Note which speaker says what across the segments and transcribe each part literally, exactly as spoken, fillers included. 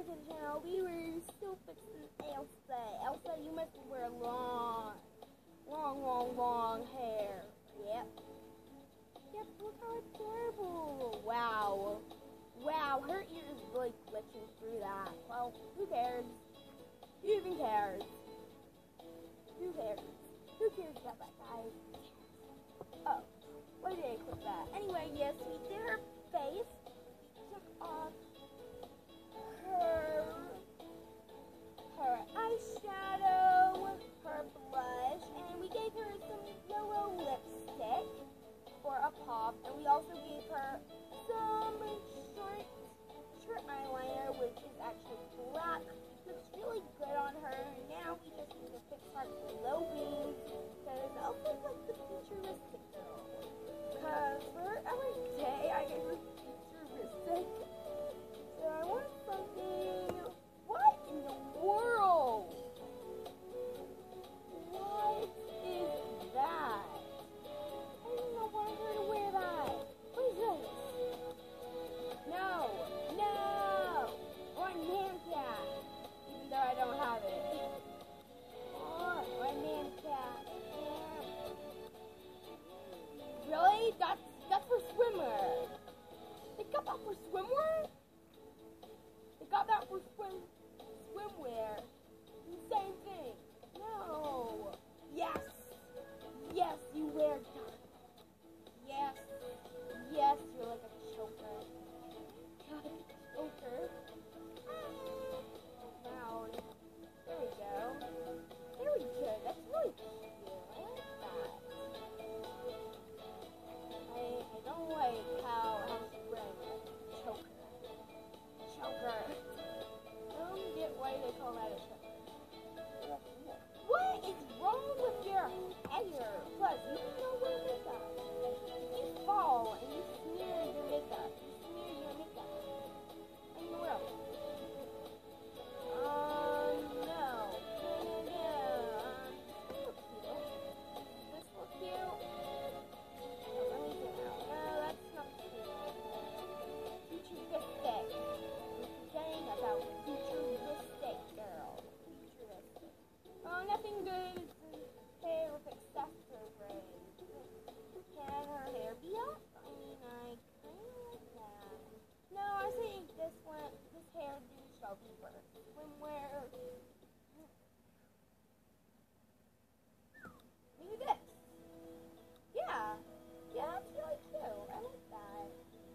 Speaker 1: to the channel. We were still fixing Elsa. Elsa, you must wear long, long, long, long hair. Yep. Yep, look how adorable. Wow. Wow, her ear is really glitching through that. Well, who cares? Who even cares? Who cares? Who cares about that, guys? Oh, why did I click that? Anyway, yes, we did her face. We took off her, her eyeshadow, her blush, and we gave her some yellow lipstick for a pop, and we also gave her some short, short eyeliner, which is actually black. Looks really good on her. Now we just need to fix her glow beams, because Elsa's like the futuristic girl. Because for every day I get her futuristic. So I want something. What in the world? What is that? I didn't know why her to wear that. What is this? No, no, one man cat. Even though I don't have it. Oh, one man cat. Really? That's that's for swimmer. They got that for swimwear? They got that for swim swimwear. Same thing. No. Yes. Yes, you wear dark. Yes. Yes, you're like a choker. God, choker. Wow. There we go. There we go. That's really cute. I like that. I, I don't like how, how she's wearing a choker. Choker. I don't get why they call that a choker. What is wrong with your hair? Plus, you don't wear makeup. You fall and you smear your makeup. You smear your makeup. What in the world? Um, no. No, no, no. Um, this looks cute. Does this look cute? Oh, let me zoom out. No, that's not cute. Futuristic. We're forgetting about futuristic, girl. Futuristic. Oh, nothing good. It's hair with accessories. Can her hair be up? I mean, I kind of like that. No, I think this one, this hairdo shall be for swimwear. Maybe this. Yeah. Yeah, that's really cute. I like that.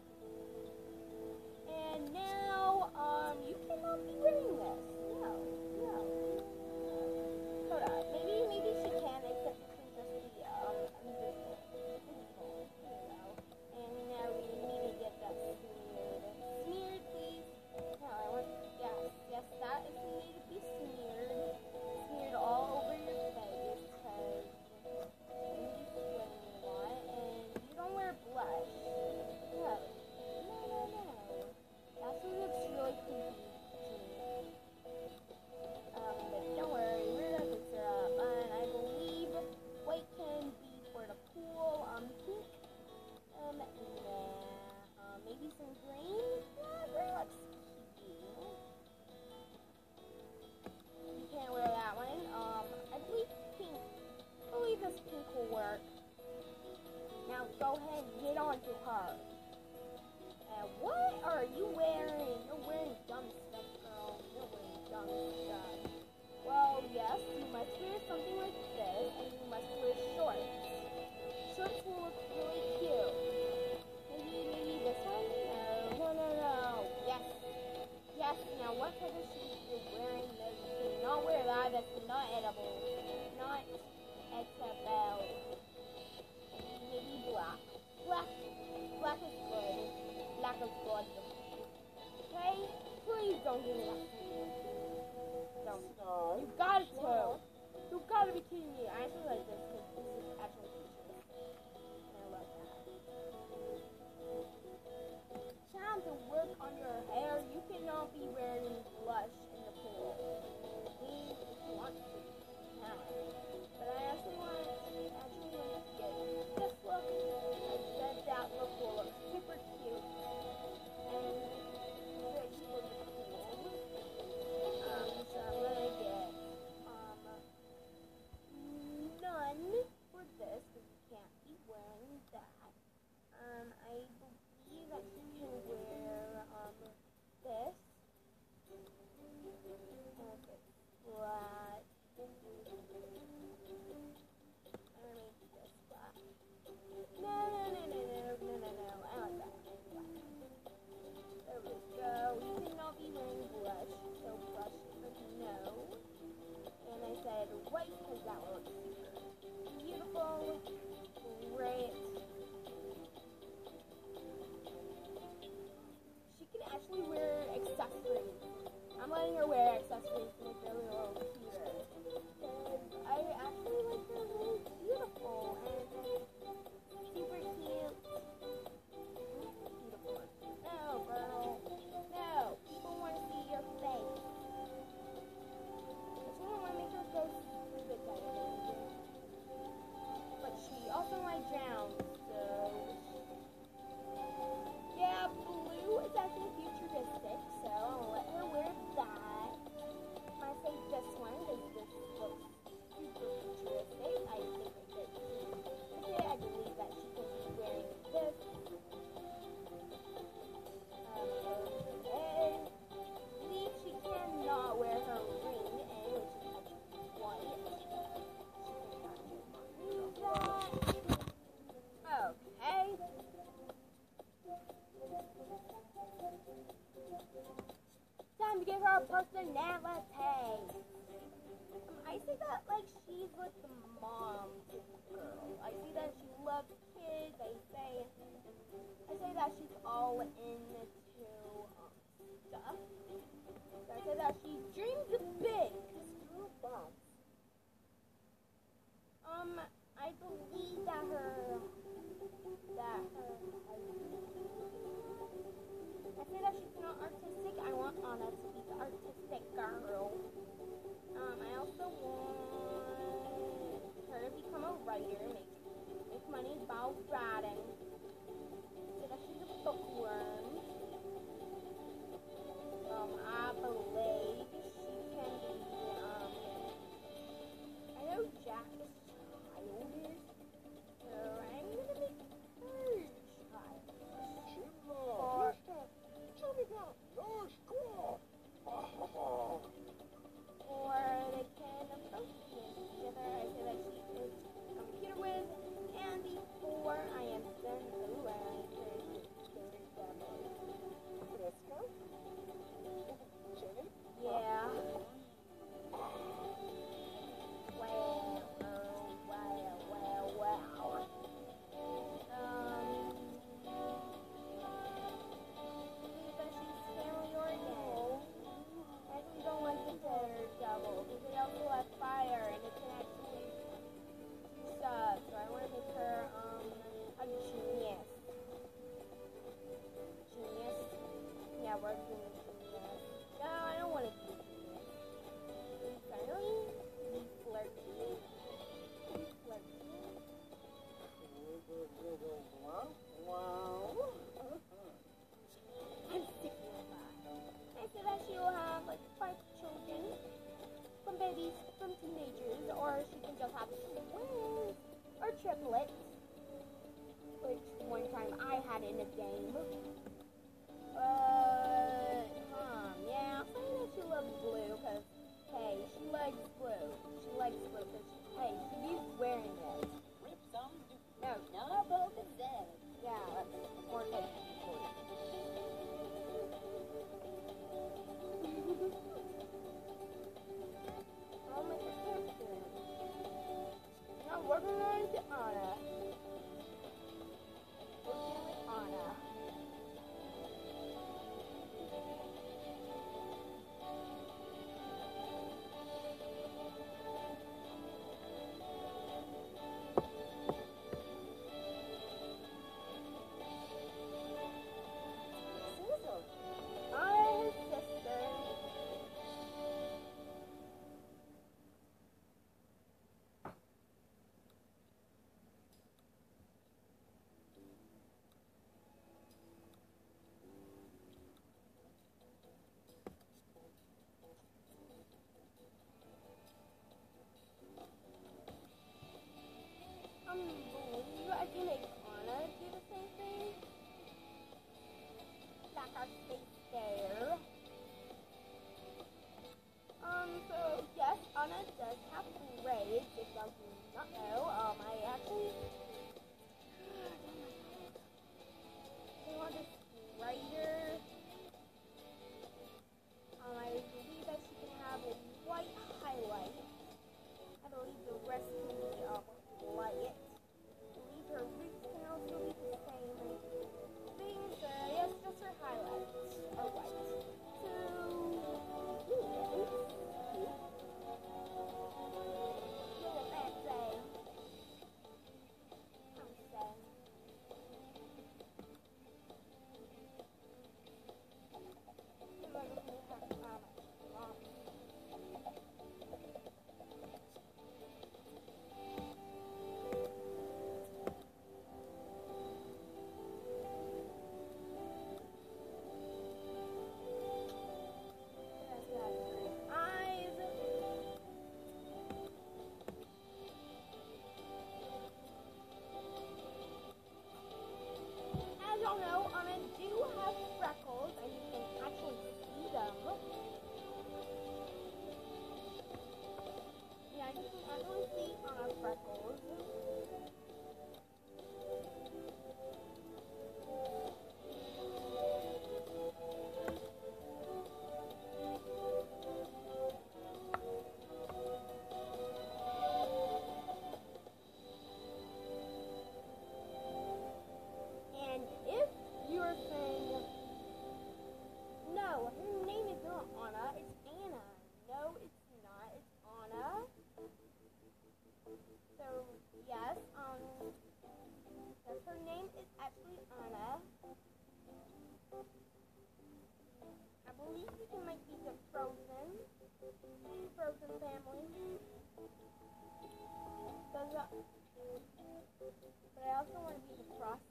Speaker 1: And now, um, you cannot be wearing this. No, no. Hold on. Maybe, maybe she can, except you can just be, um, invisible. Invisible. There you go. And now we need to get that smeared. Smeared, please. No, I want, yes, yes, that is need to be smeared. Smeared all over your face, because you sweat a lot, and you don't wear blush. No. No, no, no. That's what looks really creepy to me. Um, but don't worry, we're gonna fix her up. And I believe white can be for the pool, um, pink, um, and then, um, maybe some green. Yeah, green looks cute. You can't wear that one. Um, I believe pink, I believe this pink will work. Now go ahead and get on to her. And what are you wearing? You're wearing dumb stuff, girl. You're wearing dumb stuff. Well, yes, you must wear something like this, and you must wear shorts. Shorts will look really cute. Maybe, maybe this one? No, no, no, no. Yes. Yes, now what type of shoes you're wearing? No, you cannot wear that. That's not edible. Not edible. Maybe black. Black. Black is good. Black is good. Okay? Please don't do that. Don't. You got to. You gotta be kidding me. I actually like this because this is actually futuristic. And I love that. Time to work on your hair. You cannot be wearing blush in the pool. Please, if you want to. Now. But I actually want to actually want to get this look. I said that look will look super cute. And ready for the pool. time to give her a personality. Um, I see that like she's like the mom girl. I see that she loves kids. I say, I say that she's all into um, stuff. So I say that she dreams big. Screw that. Um, I believe that her, that her, I say that she's not artistic. I want Anna to be the artistic girl. Um, I also want her to become a writer, make, make money about writing. So that she's a bookworm. Um, I believe she can be, um, I know Jack is childish, so I'm gonna make her childish. Or, or they can both be together. I say that she is a computer whiz, and before I am done learning yeah. Well, oh, well, well, well. Um, believe that she's family oriented. I actually don't like the daredevil because they also have fire and it can actually do stuff. So I want to make her um a genius. Genius. Yeah, we're doing genius. No, I don't want to be genius. Be friendly. Be flirty. Be flirty.
Speaker 2: Wow.
Speaker 1: I'm sticking with that. I said that she will have like five children, from babies, from teenagers, or she can just have twins or triplets, which one time I had in a game. Uh, um, yeah, I'm saying that she loves blue because, hey, she likes blue. She likes blue because, hey, she's wearing it.
Speaker 2: Rip some.
Speaker 1: No,
Speaker 2: Not about the dead.
Speaker 1: yeah, that's more like blue. I'll make a character. Now working on to Anna. Working with Anna. Frozen family. Cause, uh, but I also want to be the Frost